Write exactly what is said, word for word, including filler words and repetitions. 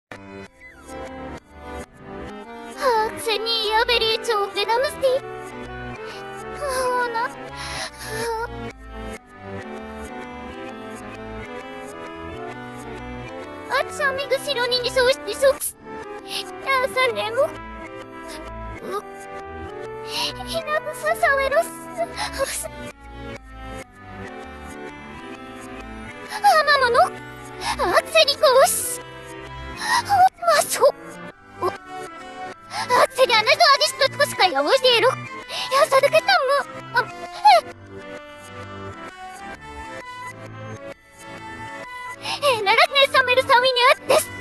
하악센이 야베리 좋은데 남으시. 하나. 아참이 그 시로니にそうしてそう。やさねも。ひなぶささえろす。하마모노 악셀이 고스. 마소. 악셀이 안 해도 아저씨도少しかよしている。やさだけたも。え、ならねさめるサウィにあって。